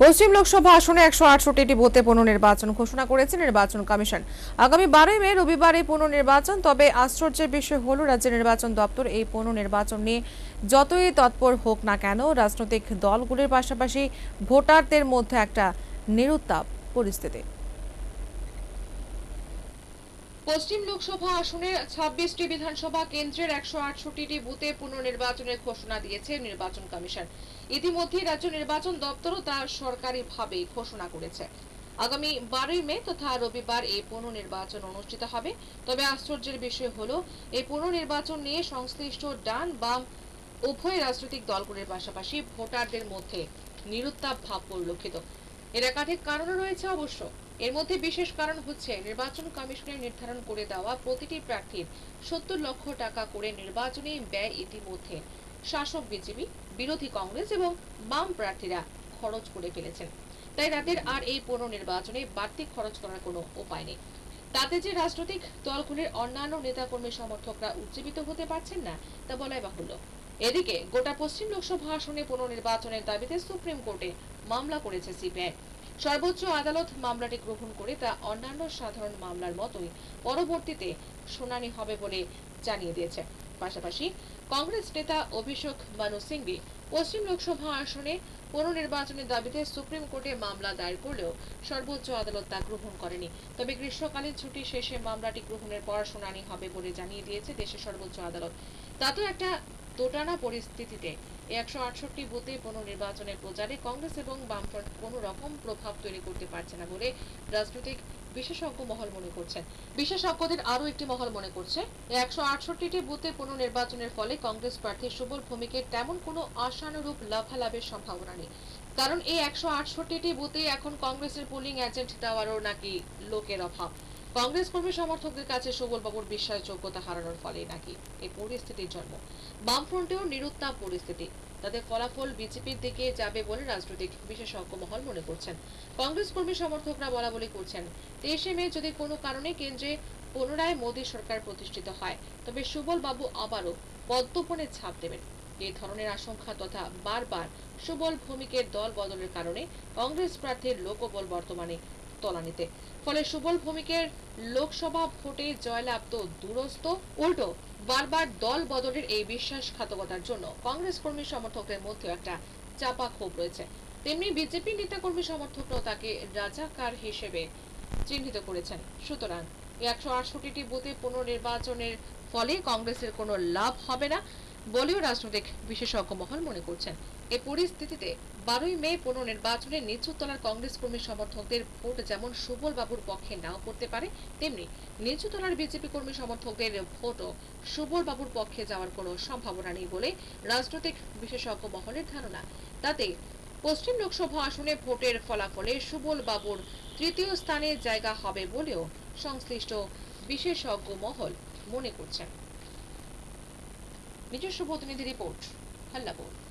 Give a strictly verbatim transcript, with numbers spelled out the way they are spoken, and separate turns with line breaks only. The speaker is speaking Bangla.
পশ্চিম লোকসভা আসনে একশো আটষট্টি বুথে পুনর্নির্বাচন ঘোষণা করেছে নির্বাচন কমিশন। আগামী বারোই মে রবিবার এই পুনর্নির্বাচন। তবে আশ্চর্যের বিষয় হল রাজ্যের নির্বাচন দপ্তর এই পুনর্নির্বাচন নিয়ে যতই তৎপর হোক না কেন, রাজনৈতিক দলগুলির পাশাপাশি ভোটারদের মধ্যে একটা নিরুত্তাপ পরিস্থিতি।
পশ্চিম লোকসভা আসনে ছাব্বিশটি বিধানসভা কেন্দ্রের একশো আটষট্টি বুথে পুনর্নির্বাচনের ঘোষণা দিয়েছে নির্বাচন কমিশন। ইতিমধ্যে রাজ্য নির্বাচন দপ্তরও তা সরকারিভাবে ঘোষণা করেছে। আগামী বারোই মে তথা রবিবার এই পুনর্নির্বাচন অনুষ্ঠিত হবে। তবে আশ্চর্যের বিষয় হলো এই পুনর্নির্বাচন নিয়ে সংশ্লিষ্ট ডান বাম উভয় রাজনৈতিক দলগুলির পাশাপাশি ভোটারদের মধ্যে নিরুত্তাপ ভাব পরিলক্ষিত। এর একাধিক কারণ রয়েছে অবশ্য। এর মধ্যে বিশেষ কারণ হচ্ছে নির্বাচন কমিশনের নির্ধারণ করে দেওয়া প্রতিটি প্রার্থীর সত্তর লক্ষ টাকা করে নির্বাচনী ব্যয় ইতিমধ্যে শাসক বিজেপি, বিরোধী কংগ্রেস এবং বাম প্রার্থীরা খরচ করে ফেলেছেন। তাই তাদের আর এই পুনর্নির্বাচনে বাড়তি খরচ করার কোনো উপায় নেই। তাতে যে রাজনৈতিক দলগুলির অন্যান্য নেতাকর্মী সমর্থকরা উজ্জীবিত হতে পারছেন না তা বলাই বাহুল্য। এদিকে গোটা পশ্চিম লোকসভা আসনে পুনর্নির্বাচনের দাবিতে সুপ্রিম কোর্টে মামলা করেছে সিপিআই। সর্বোচ্চ আদালত মামলাটি গ্রহণ করে তা অন্যান্য সাধারণ মামলার মতোই পরবর্তীতে শুনানি হবে বলে জানিয়ে দিয়েছে। পাশাপাশি কংগ্রেস নেতা অভিষেক মানু সিংভি পশ্চিম লোকসভা আসনে পুনর্নির্বাচনের দাবিতে সুপ্রিম কোর্টে মামলা দায়ের করলেও সর্বোচ্চ আদালত তা গ্রহণ করেনি। তবে গ্রীষ্মকালীন ছুটি শেষে মামলাটি গ্রহণের পর শুনানি হবে বলে জানিয়ে দিয়েছে দেশের সর্বোচ্চ আদালত। তাতেও একটা দোটানা পরিস্থিতিতে একশো আটষট্টি বুথে পুনর্নির্বাচনের প্রচারে কংগ্রেস এবং বামফ্রন্ট কোনো রকম প্রভাব তৈরি করতে পারছে না বলে রাজনৈতিক বিশেষজ্ঞ মহল মনে করছেন। বিশেষজ্ঞদের আরও একটি মহল মনে করছে একশো আটষট্টি বুথে পুনর্নির্বাচনের ফলে কংগ্রেস প্রার্থী সুবল ভৌমিকের তেমন কোনো আশানুরূপ লাভালাভের সম্ভাবনা নেই। কারণ এই একশো আটষট্টি বুথে এখন কংগ্রেসের পোলিং এজেন্ট দেওয়ারও নাকি লোকের অভাব। কংগ্রেস কর্মী সমর্থকদের কাছে সুবল বাবুর বিশ্বাসযোগ্যতা হারানোর ফলে নাকি এই পরিস্থিতির জন্ম। বামফ্রন্টেও নিরুত্তাপ পরিস্থিতি, তাদের ফলাফল বিজেপির দিকে যাবে বলে রাজনৈতিক বিশেষজ্ঞ মহল মনে করছেন। কংগ্রেস কর্মী সমর্থকরা বলা বলি করছেন, তেইশে মে যদি কোনো কারণে কেন্দ্রে পুনরায় মোদী সরকার প্রতিষ্ঠিত হয় তবে সুবল বাবু আবারও পদ্মপণে ছাপ দেবেন। এই ধরনের আশঙ্কা তথা বারবার সুবল ভৌমিকের দল বদলের কারণে কংগ্রেস প্রার্থীর লোকবল বর্তমানে তলানিতে। ফলে সুবল ভৌমিকের লোকসভা ভোটে জয়লাভ তো দূরস্থ, উল্টো বারবার দল বদলের এই বিশ্বাসঘাতকতার জন্য কংগ্রেস কর্মী সমর্থকদের মধ্যে একটা চাপা ক্ষোভ রয়েছে। তেমনি বিজেপি নেতাকর্মী সমর্থকরাও তাকে রাজাকার হিসেবে চিহ্নিত করেছেন। সুতরাং একশো আটষট্টি বুথে পুনর্নির্বাচনের ফলে কংগ্রেসের কোনো লাভ হবে না বলেও রাজনৈতিক বিশেষজ্ঞ মহল মনে করছেন। এই পরিস্থিতিতে বারোই মে পুনর্নির্বাচনে নিচু তলার কংগ্রেস কর্মী সমর্থকদের ভোট যেমন সুবল বাবুর পক্ষে নাও পড়তে পারে, তেমনি নিচু তলার বিজেপি কর্মী সমর্থকদের ভোটও সুবল বাবুর পক্ষে যাওয়ার কোনো সম্ভাবনা নেই বলে রাজনৈতিক বিশেষজ্ঞ মহলের ধারণা। তাতে পশ্চিম লোকসভা আসনে ভোটের ফলাফলে সুবল বাবুর তৃতীয় স্থানে জায়গা হবে বলেও সংশ্লিষ্ট বিশেষজ্ঞ মহল মনে করছেন। নিজস্ব প্রতিনিধি রিপোর্ট, হাল্লাবোল।